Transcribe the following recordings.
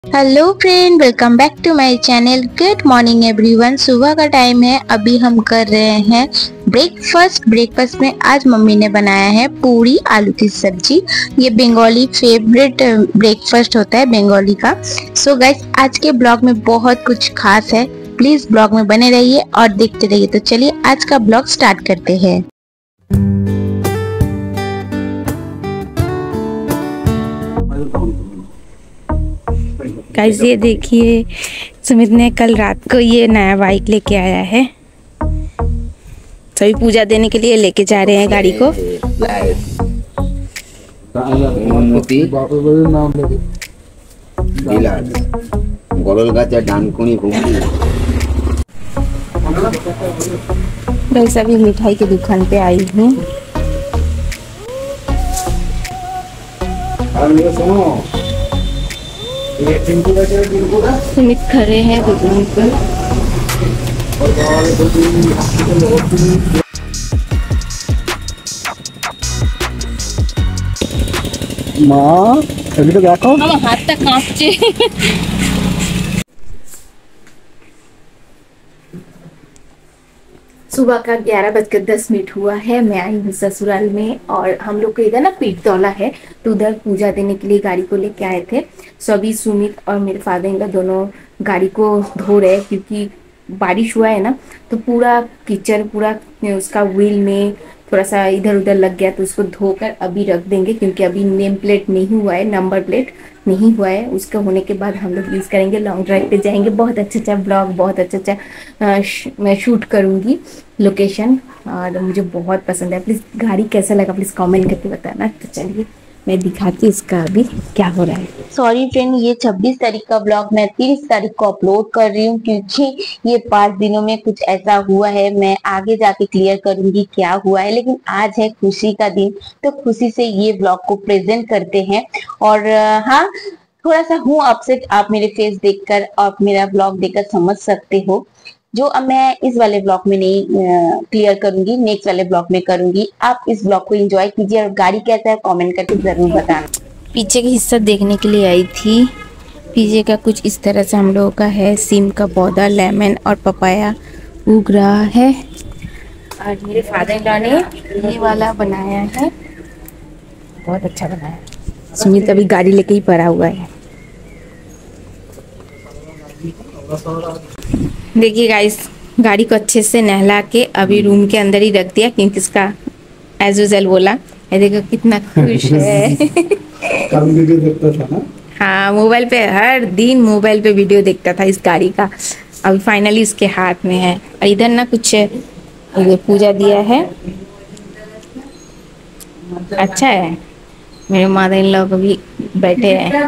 Hello friend, welcome back to my channel. Good morning everyone. सुबह का time है, अभी हम कर रहे हैं ब्रेकफास्ट में आज मम्मी ने बनाया है पूरी आलू की सब्जी। ये बंगाली फेवरेट ब्रेकफास्ट होता है बंगाली का। सो गाइस, आज के ब्लॉग में बहुत कुछ खास है। प्लीज ब्लॉग में बने रहिए और देखते रहिए। तो चलिए आज का ब्लॉग स्टार्ट करते हैं। गाइस, ये देखिए, सुमित ने कल रात को ये नया बाइक लेके आया है। सभी पूजा देने के लिए लेके जा रहे हैं गाड़ी को। गाइस, अभी मिठाई की दुकान पे आई हूँ। सुमित खड़े हैं दुकान पर। माँ अभी तो देखो हम हाथ तक कांपचे। सुबह का 11:10 हुआ है। मैं आई हूँ ससुराल में और हम लोग को इधर ना पीठ तौला है, तो उधर पूजा देने के लिए गाड़ी को लेके आए थे। सो अभी सुमित और मेरे फादर इन लोग दोनों गाड़ी को धो रहे हैं, क्योंकि बारिश हुआ है ना, तो पूरा कीचड़ पूरा उसका व्हील में थोड़ा सा इधर उधर लग गया, तो उसको धोकर अभी रख देंगे, क्योंकि अभी नेम प्लेट नहीं हुआ है, नंबर प्लेट नहीं हुआ है। उसका होने के बाद हम लोग यूज़ करेंगे, लॉन्ग ड्राइव पे जाएंगे। बहुत अच्छा ब्लॉग, बहुत अच्छा मैं शूट करूँगी लोकेशन, और मुझे बहुत पसंद है। प्लीज़ गाड़ी कैसा लगा प्लीज़ कमेंट करके बताना। तो चलिए मैं दिखाती हूँ इसका अभी क्या हो रहा है। सॉरी फ्रेंड, ये 26 तारीख का ब्लॉग मैं 30 तारीख को अपलोड कर रही हूँ, क्योंकि ये 5 दिनों में कुछ ऐसा हुआ है। मैं आगे जाके क्लियर करूंगी क्या हुआ है, लेकिन आज है खुशी का दिन, तो खुशी से ये ब्लॉग को प्रेजेंट करते हैं। और हाँ, थोड़ा सा हूँ अपसेट, आप मेरे फेस देखकर और मेरा ब्लॉग देखकर समझ सकते हो, जो अब मैं इस वाले ब्लॉग में नहीं क्लियर करूंगी, नेक्स्ट वाले ब्लॉग में करूंगी। आप इस ब्लॉग को एंजॉय कीजिए और गाड़ी कैसा है कमेंट करके जरूर बताना। पीछे का हिस्सा देखने के लिए आई थी। पीछे का कुछ इस तरह से हम लोगों का है। सीम का पौधा, लेमन और पपाया उग रहा है। और मेरे फादर इन लॉ ने ये वाला बनाया है, बहुत अच्छा बनाया है। सुमित अभी गाड़ी लेके ही पड़ा हुआ है। देखिए गाइस, गाड़ी को अच्छे से नहला के अभी रूम के अंदर ही रख दिया, क्योंकि इसका एज यूजुअल बोला। ये देखो कितना खुश है। वीडियो देखता था ना। हाँ, मोबाइल पे हर दिन मोबाइल पे वीडियो देखता था इस गाड़ी का। अभी फाइनली उसके हाथ में है। और इधर ना कुछ पूजा दिया है, अच्छा है। मेरे मदर इन लॉ भी बैठे हैं।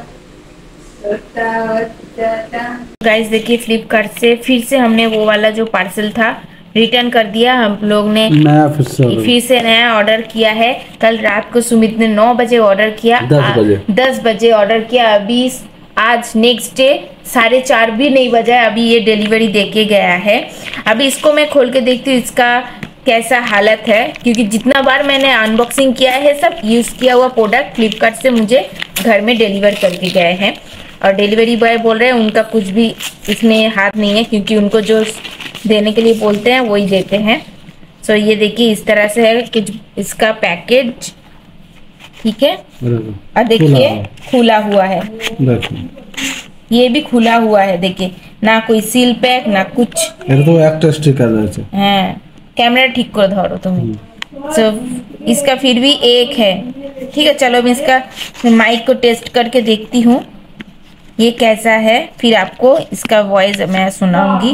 गाइस देखिए, फ्लिपकार्ट से फिर से हमने वो वाला जो पार्सल था रिटर्न कर दिया। हम लोग ने नया फिर से नया ऑर्डर किया है। कल रात को सुमित ने 9 बजे ऑर्डर किया, 10 बजे ऑर्डर किया। अभी आज नेक्स्ट डे 4:30 भी नहीं बजा है, अभी ये डिलीवरी देके गया है। अभी इसको मैं खोल के देखती हूँ इसका कैसा हालत है, क्योंकि जितना बार मैंने अनबॉक्सिंग किया है सब यूज किया हुआ प्रोडक्ट फ्लिपकार्ट से मुझे घर में डिलीवर करके गए हैं। और डिलीवरी बॉय बोल रहे हैं उनका कुछ भी इसमें हाथ नहीं है, क्योंकि उनको जो देने के लिए बोलते हैं वही देते हैं। सो ये देखिए इस तरह से है कुछ इसका पैकेज, ठीक है। और देखिए खुला हुआ है, ये भी खुला हुआ है। देखिए ना कोई सील पैक ना कुछ। तो एक स्टिकर है, कैमरा ठीक कर धरो तुम। सो इसका फिर भी एक है, ठीक है। चलो मैं इसका माइक को टेस्ट करके देखती हूँ ये कैसा है, फिर आपको इसका वॉइस मैं सुनाऊंगी।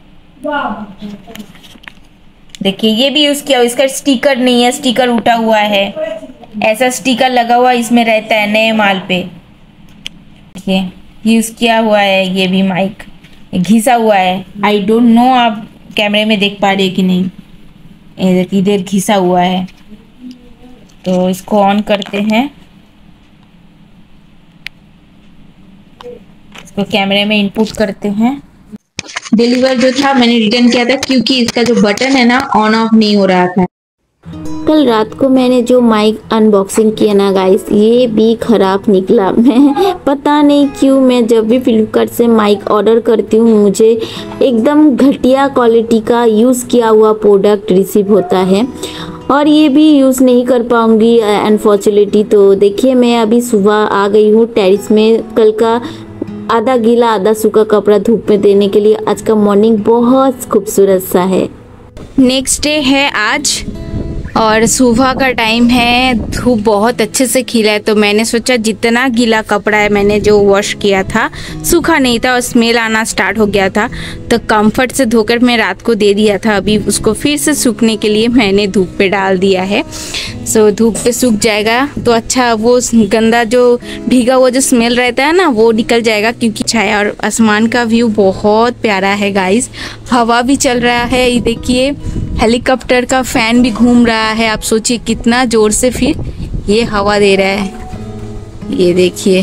देखिए ये भी यूज किया, इसका स्टिकर नहीं है, स्टिकर उठा हुआ है। ऐसा स्टिकर लगा हुआ इसमें रहता है नए माल पे। देखिए यूज किया हुआ है, ये भी माइक घिसा हुआ है। आई डोंट नो आप कैमरे में देख पा रहे कि नहीं, इधर घिसा हुआ है। तो इसको ऑन करते हैं, इसको कैमरे में इनपुट करते हैं। डिलीवर जो था मैंने रिटर्न किया था, क्योंकि इसका जो बटन है ना ऑन ऑफ नहीं हो रहा था। कल रात को मैंने जो माइक अनबॉक्सिंग किया ना गाइस, ये भी खराब निकला। मैं पता नहीं क्यों, मैं जब भी फ्लिपकार्ट से माइक ऑर्डर करती हूँ मुझे एकदम घटिया क्वालिटी का यूज़ किया हुआ प्रोडक्ट रिसीव होता है, और ये भी यूज़ नहीं कर पाऊँगी अनफॉर्चुनेटली। तो देखिए मैं अभी सुबह आ गई हूँ टेरिस में, कल का आधा गीला आधा सूखा कपड़ा धूप में देने के लिए। आज का मॉर्निंग बहुत खूबसूरत सा है। नेक्स्ट डे है आज और सुबह का टाइम है, धूप बहुत अच्छे से खिला है। तो मैंने सोचा जितना गीला कपड़ा है मैंने जो वॉश किया था, सूखा नहीं था और स्मेल आना स्टार्ट हो गया था, तो कंफर्ट से धोकर मैं रात को दे दिया था। अभी उसको फिर से सूखने के लिए मैंने धूप पे डाल दिया है। सो धूप पे सूख जाएगा तो अच्छा, वो गंदा जो भीगा हुआ जो स्मेल रहता है ना वो निकल जाएगा, क्योंकि छाया और आसमान का व्यू बहुत प्यारा है गाइस। हवा भी चल रहा है, ये देखिए हेलीकॉप्टर का फैन भी घूम रहा है। आप सोचिए कितना जोर से फिर ये हवा दे रहा है। ये देखिए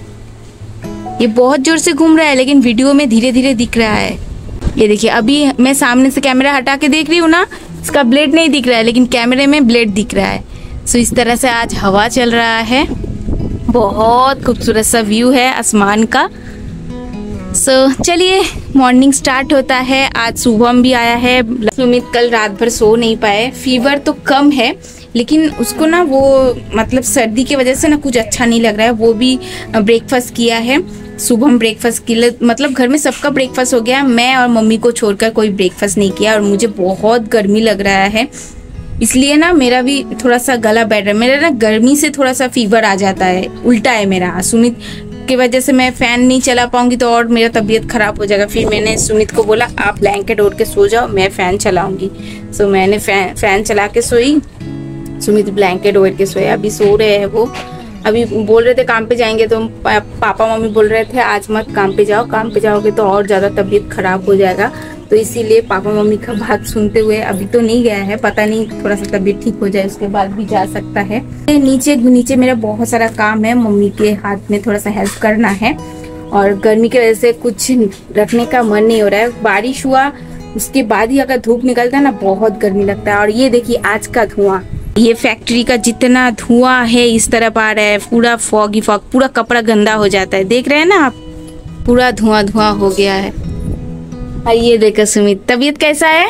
ये बहुत जोर से घूम रहा है, लेकिन वीडियो में धीरे धीरे दिख रहा है। ये देखिए अभी मैं सामने से कैमरा हटा के देख रही हूँ ना, इसका ब्लेड नहीं दिख रहा है लेकिन कैमरे में ब्लेड दिख रहा है। सो इस तरह से आज हवा चल रहा है, बहुत खूबसूरत सा व्यू है आसमान का। सो चलिए मॉर्निंग स्टार्ट होता है। आज शुभम भी आया है। सुमित कल रात भर सो नहीं पाए, फीवर तो कम है लेकिन उसको ना वो मतलब सर्दी की वजह से ना कुछ अच्छा नहीं लग रहा है। वो भी ब्रेकफास्ट किया है, शुभम ब्रेकफास्ट किया, मतलब घर में सबका ब्रेकफास्ट हो गया, मैं और मम्मी को छोड़कर कोई ब्रेकफास्ट नहीं किया। और मुझे बहुत गर्मी लग रहा है, इसलिए ना मेरा भी थोड़ा सा गला बैठ रहा है। मेरा ना गर्मी से थोड़ा सा फीवर आ जाता है, उल्टा है मेरा। सुमित की वजह से मैं फ़ैन नहीं चला पाऊंगी तो और मेरा तबीयत ख़राब हो जाएगा। फिर मैंने सुमित को बोला आप ब्लैंकेट ओढ़ के सो जाओ, मैं फ़ैन चलाऊंगी। सो मैंने फ़ैन चला के सोई, सुमित ब्लैंकेट ओढ़ के सोया। अभी सो रहे हैं वो। अभी बोल रहे थे काम पे जाएंगे, तो पापा मम्मी बोल रहे थे आज मत काम पे जाओ, काम पे जाओगे तो और ज़्यादा तबीयत ख़राब हो जाएगा। तो इसीलिए पापा मम्मी का बात सुनते हुए अभी तो नहीं गया है, पता नहीं थोड़ा सा तबीयत ठीक हो जाए उसके बाद भी जा सकता है। नीचे मेरा बहुत सारा काम है, मम्मी के हाथ में थोड़ा सा हेल्प करना है। और गर्मी की वजह से कुछ रखने का मन नहीं हो रहा है। बारिश हुआ उसके बाद ही अगर धूप निकलता है ना बहुत गर्मी लगता है। और ये देखिए आज का धुआं, ये फैक्ट्री का जितना धुआं है इस तरफ आ रहा है, पूरा फॉगी फॉग, पूरा कपड़ा गंदा हो जाता है। देख रहे हैं ना आप, पूरा धुआं हो गया है। और ये देखो सुमित, तबीयत कैसा है?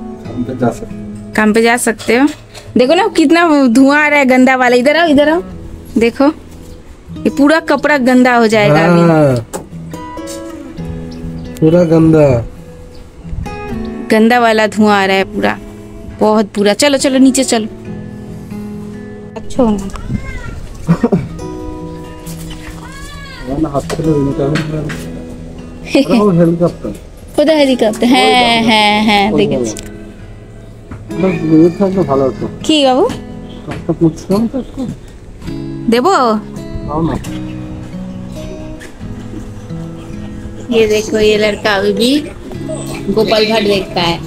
काम पे जा सकते हो। देखो ना कितना धुआं आ रहा है गंदा वाला। इधर आओ, इधर आओ, देखो ये पूरा कपड़ा गंदा हो जाएगा अभी। पूरा गंदा वाला धुआं आ रहा है पूरा, बहुत पूरा। चलो चलो नीचे चलो। अच्छा हेलीकॉप्टर কোথায় হেলিকপ্টার? হ্যাঁ হ্যাঁ হ্যাঁ দেখেছি। ভালো হতো কি বাবু দেবো? ये देखो ये लड़का अभी भी गोपाल भाट देखता है।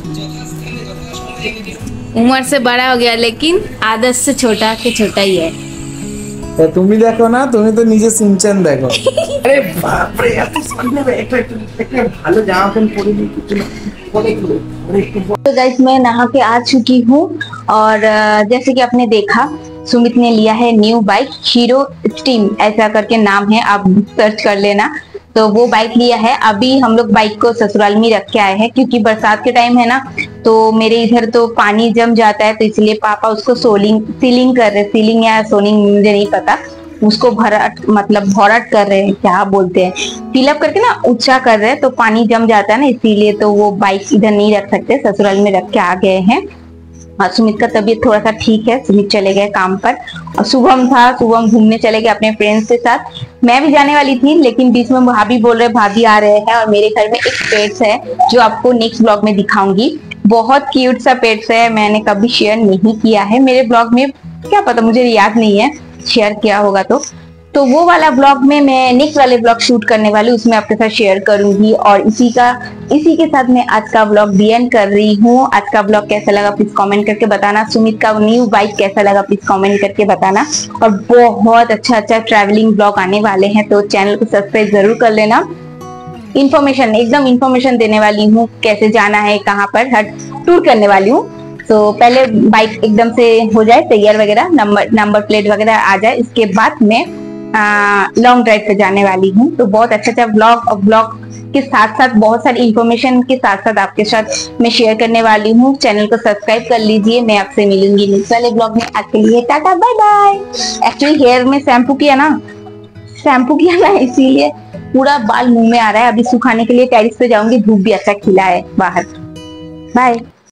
उम्र से बड़ा हो गया लेकिन आदत से छोटा के छोटा ही है। তুমি দেখো না, তুমি তো নিজে সিনচান দেখো। अरे बाप रे, এত সামনে একটা ভালো জামা প্যান্ট পরে নি কিছু না। तो गाइस मैं नहा के आ चुकी हूँ और जैसे कि आपने देखा सुमित ने लिया है न्यू बाइक, हीरो स्टीम ऐसा करके नाम है, आप सर्च कर लेना। तो वो बाइक लिया है। अभी हम लोग बाइक को ससुराल में रख के आए हैं क्योंकि बरसात के टाइम है ना, तो मेरे इधर तो पानी जम जाता है, तो इसलिए पापा उसको सीलिंग कर रहे, सीलिंग या सोलिंग मुझे नहीं पता, उसको भराट कर रहे हैं, क्या बोलते हैं, फिलअप करके ना ऊंचा कर रहे हैं। तो पानी जम जाता है ना, इसीलिए तो वो बाइक इधर नहीं रख सकते, ससुराल में रख के आ गए हैं। और सुमित का तबीयत थोड़ा सा ठीक है, सुमित चले गए काम पर। और शुभम घूमने चले गए अपने फ्रेंड्स के साथ। मैं भी जाने वाली थी लेकिन बीच में भाभी बोल रहे, भाभी आ रहे हैं। और मेरे घर में एक पेट्स है जो आपको नेक्स्ट ब्लॉग में दिखाऊंगी। बहुत क्यूट सा पेट्स है, मैंने कभी शेयर नहीं किया है मेरे ब्लॉग में, क्या पता मुझे याद नहीं है, शेयर किया होगा तो वो वाला ब्लॉग में मैं नेक्स्ट वाले ब्लॉग शूट करने वाली हूँ, उसमें आपके साथ शेयर करूंगी। और इसी के साथ मैं आज का ब्लॉग एंड कर रही हूँ। आज का ब्लॉग कैसा लगा प्लीज कमेंट करके बताना। सुमित का न्यू बाइक कैसा लगा प्लीज कमेंट करके बताना। और बहुत अच्छा ट्रैवलिंग ब्लॉग आने वाले हैं, तो चैनल को सब्सक्राइब जरूर कर लेना। एकदम इन्फॉर्मेशन देने वाली हूँ, कैसे जाना है, कहाँ पर, हर टूर करने वाली हूँ। तो पहले बाइक एकदम से हो जाए तैयार वगैरह, नंबर प्लेट वगैरह आ जाए, इसके बाद मैं लॉन्ग ड्राइव पे जाने वाली हूँ। तो बहुत अच्छा ब्लॉग के साथ साथ बहुत सारी इंफॉर्मेशन के साथ साथ आपके साथ मैं शेयर करने वाली हूँ। चैनल को सब्सक्राइब कर लीजिए। मैं आपसे मिलूंगी नेक्स्ट वाले ब्लॉग में। आज के लिए tata bye bye. Actually hair में शैम्पू किया ना इसीलिए पूरा बाल मुंह में आ रहा है। अभी सुखाने के लिए टेरिस पे जाऊंगी, धूप भी अच्छा खिला है बाहर। बाय।